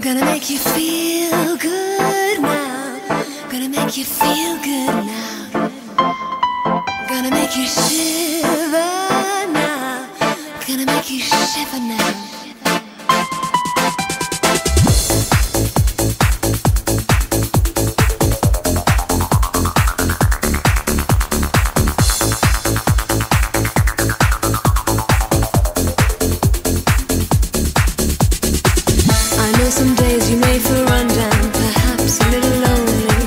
Gonna make you feel good now. Gonna make you feel good now. Gonna make you shiver now. Gonna make you shiver now. Some days you may feel run down, perhaps a little lonely.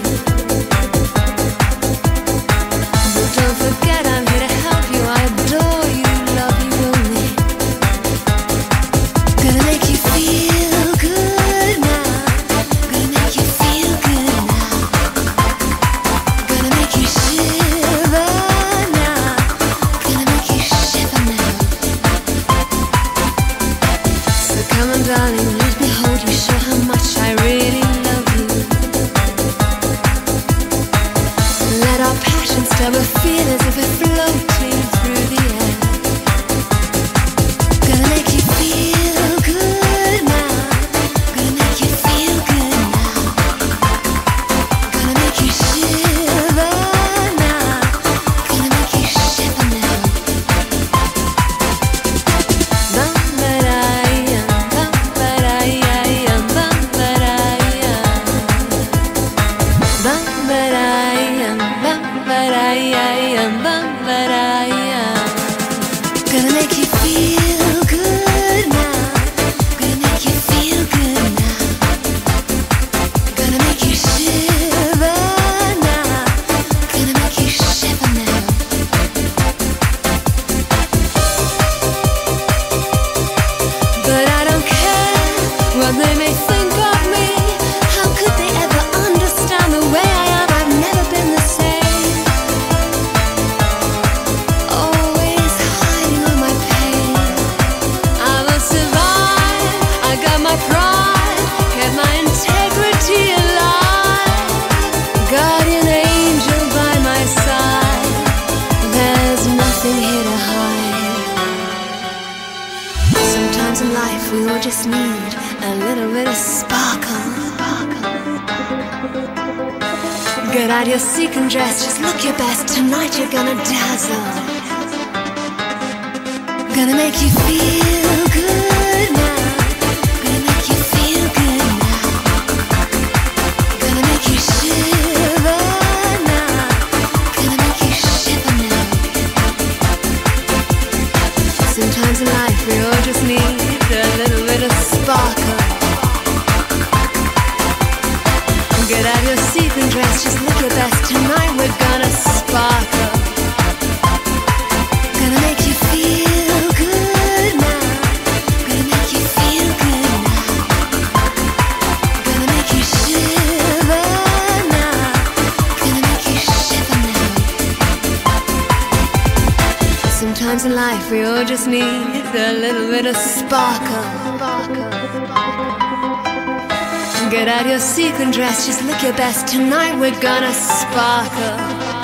But don't forget I'm here to help you. I adore you, love you only. Gonna make you feel good now. Gonna make you feel good now. Gonna make you shiver now. Gonna make you shiver now. So come on, darling, let me hold you. Show how much I really love you. Let our passion stir, but feel as if we're floating through the air. Gonna make you feel good now. Gonna make you feel good now. Gonna make you shiver now. Gonna make you shiver now. Gonna make you feel good now. Gonna make you feel good now. Gonna make you shiver now. Gonna make you shiver now. But I don't care what they may think of me. How could they ever understand the way I am? I've never been the same. Always hiding all my pain. I will survive. I got my pride, kept my integrity alive. Guardian angel by my side. There's nothing here to hide. Sometimes in life we all just need a little bit of sparkle. Get out your sequin dress, just look your best. Tonight you're gonna dazzle. Gonna make you feel good now. Gonna make you feel good now. Gonna make you shiver now. Gonna make you shiver now. Sometimes in life we all just need a little bit of sparkle. Get out your sequin dress, just look your best. Tonight we're gonna sparkle. Gonna make you feel good now. Gonna make you feel good now. Gonna make you shiver now. Gonna make you shiver now. Sometimes in life we all just need a little bit of sparkle. Get out your sequin dress, just look your best. Tonight we're gonna sparkle.